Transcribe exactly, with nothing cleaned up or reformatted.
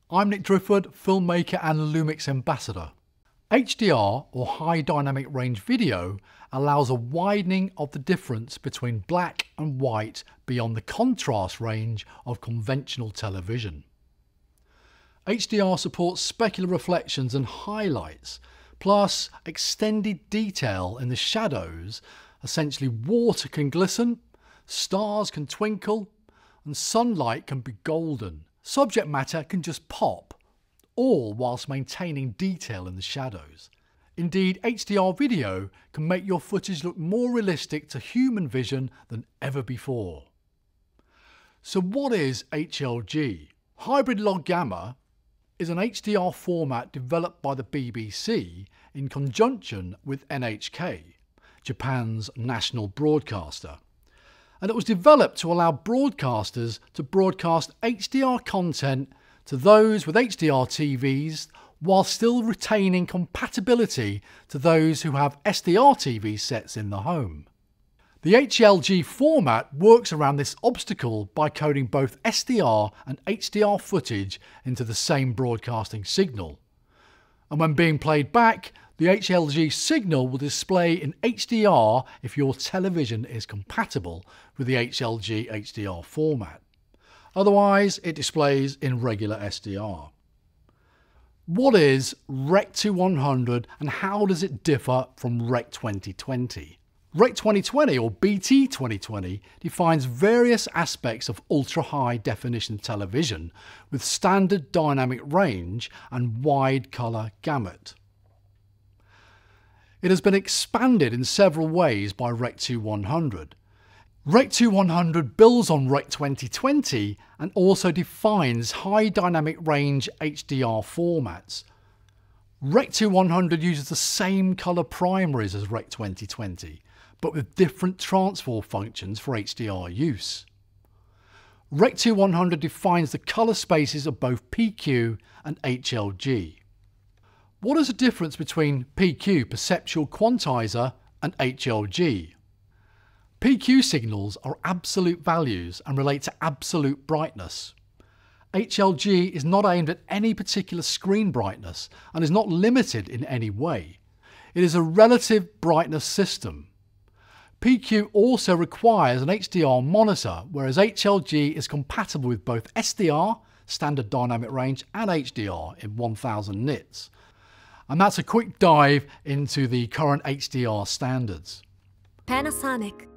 I'm Nick Driftwood, filmmaker and LUMIX ambassador. H D R, or High Dynamic Range Video, allows a widening of the difference between black and white beyond the contrast range of conventional television. H D R supports specular reflections and highlights, plus extended detail in the shadows. Essentially, water can glisten, stars can twinkle, and sunlight can be golden. Subject matter can just pop, all whilst maintaining detail in the shadows. Indeed, H D R video can make your footage look more realistic to human vision than ever before. So what is H L G? Hybrid Log Gamma is an H D R format developed by the B B C in conjunction with N H K, Japan's national broadcaster. And it was developed to allow broadcasters to broadcast H D R content to those with H D R T Vs while still retaining compatibility to those who have S D R T V sets in the home. The H L G format works around this obstacle by coding both S D R and H D R footage into the same broadcasting signal. And when being played back, the H L G signal will display in H D R if your television is compatible with the H L G H D R format. Otherwise, it displays in regular S D R. What is Rec two one hundred and how does it differ from Rec twenty twenty? Rec twenty twenty, or B T twenty twenty, defines various aspects of ultra-high definition television with standard dynamic range and wide colour gamut. It has been expanded in several ways by Rec two one hundred. Rec two one hundred builds on Rec twenty twenty and also defines high dynamic range H D R formats. Rec two one hundred uses the same colour primaries as Rec twenty twenty, but with different transfer functions for H D R use. Rec two one hundred defines the colour spaces of both P Q and H L G. What is the difference between P Q, perceptual quantizer, and H L G? P Q signals are absolute values and relate to absolute brightness. H L G is not aimed at any particular screen brightness and is not limited in any way. It is a relative brightness system. P Q also requires an H D R monitor, whereas H L G is compatible with both S D R, standard dynamic range, and H D R in one thousand nits. And that's a quick dive into the current H D R standards. Panasonic.